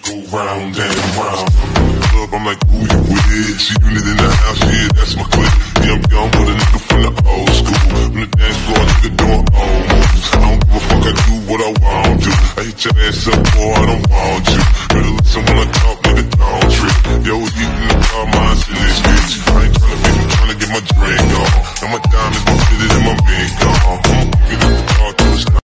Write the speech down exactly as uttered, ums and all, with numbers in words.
round and round. Club, I'm like, who you with? She unit in the house, yeah, that's my clique. Yeah, I'm young, but a nigga from the old school. On the dance floor, nigga doing old moves. I don't give a fuck, I do what I want to. I hit your ass up, boy, I don't want you. Better listen when I talk, nigga, don't trip. Yo, eating the car, mine's in this bitch. I ain't tryna be, I'm tryna get my drink on. And my diamonds